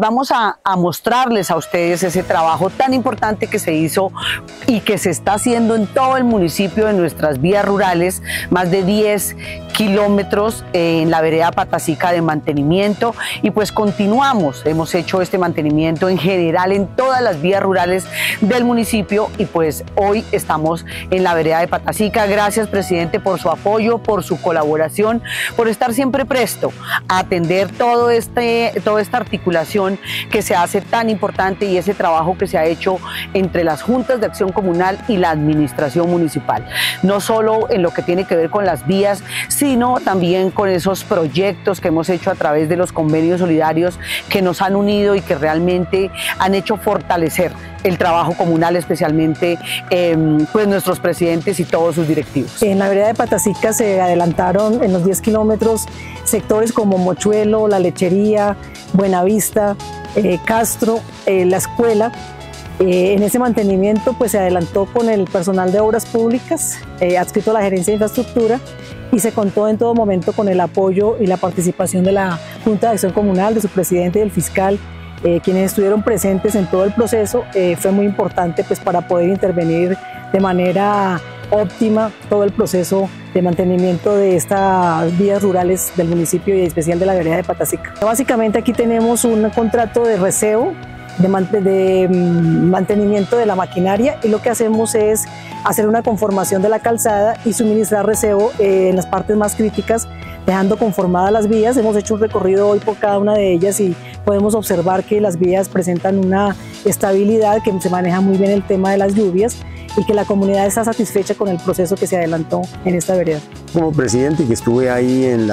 vamos a mostrarles a ustedes ese trabajo tan importante que se hizo y que se está haciendo en todo el municipio, en nuestras vías rurales, más de 10 kilómetros en la vereda Patacica de mantenimiento, y pues continuamos, hemos hecho este mantenimiento en general en todas las vías rurales del municipio, y pues hoy estamos en la vereda de Patacica. Gracias, presidente, por su apoyo, por su colaboración, por estar siempre presto a atender toda esta articulación que se hace tan importante, y ese trabajo que se ha hecho entre las juntas de acción comunal y la administración municipal, no solo en lo que tiene que ver con las vías, sino también con esos proyectos que hemos hecho a través de los convenios solidarios que nos han unido y que realmente han hecho fortalecer el trabajo comunal, especialmente pues nuestros presidentes y todos sus directivos. En la vereda de Patacica se adelantaron en los 10 kilómetros sectores como Mochuelo, La Lechería, Buenavista, Castro, la escuela. En ese mantenimiento pues se adelantó con el personal de obras públicas adscrito a la gerencia de infraestructura, y se contó en todo momento con el apoyo y la participación de la Junta de Acción Comunal, de su presidente y del fiscal, quienes estuvieron presentes en todo el proceso. Fue muy importante pues para poder intervenir de manera óptima todo el proceso de mantenimiento de estas vías rurales del municipio y en especial de la vereda de Patacica. Básicamente aquí tenemos un contrato de receo, de mantenimiento de la maquinaria, y lo que hacemos es hacer una conformación de la calzada y suministrar receo en las partes más críticas, dejando conformadas las vías. Hemos hecho un recorrido hoy por cada una de ellas y podemos observar que las vías presentan una estabilidad, que se maneja muy bien el tema de las lluvias y que la comunidad está satisfecha con el proceso que se adelantó en esta vereda. Como presidente, que estuve ahí en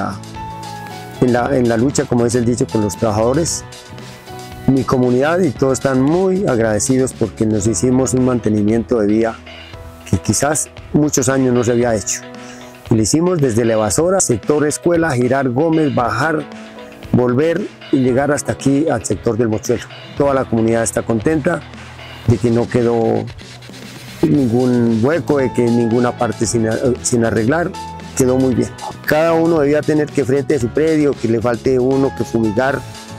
la lucha, como es el dicho, con los trabajadores, mi comunidad y todos están muy agradecidos porque nos hicimos un mantenimiento de vía que quizás muchos años no se había hecho. Y lo hicimos desde la Evasora, sector escuela, girar Gómez, bajar, volver y llegar hasta aquí al sector del Mochuelo. Toda la comunidad está contenta de que no quedó ningún hueco, de que ninguna parte sin arreglar, quedó muy bien. Cada uno debía tener que frente a su predio, que le falte uno que fumigar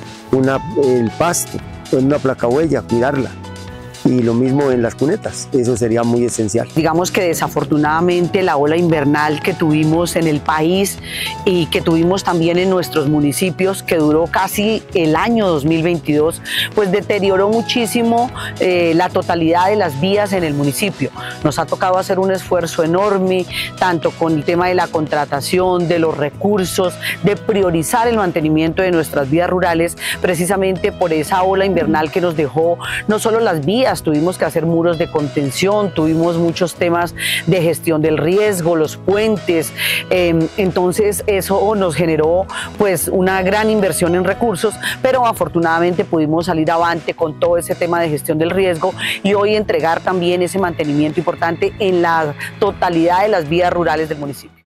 el pasto, una placa huella, cuidarla. Y lo mismo en las cunetas, eso sería muy esencial. Digamos que desafortunadamente la ola invernal que tuvimos en el país y que tuvimos también en nuestros municipios, que duró casi el año 2022, pues deterioró muchísimo la totalidad de las vías en el municipio. Nos ha tocado hacer un esfuerzo enorme, tanto con el tema de la contratación, de los recursos, de priorizar el mantenimiento de nuestras vías rurales, precisamente por esa ola invernal que nos dejó no solo las vías, tuvimos que hacer muros de contención, tuvimos muchos temas de gestión del riesgo, los puentes, entonces eso nos generó pues una gran inversión en recursos, pero afortunadamente pudimos salir avante con todo ese tema de gestión del riesgo y hoy entregar también ese mantenimiento importante en la totalidad de las vías rurales del municipio.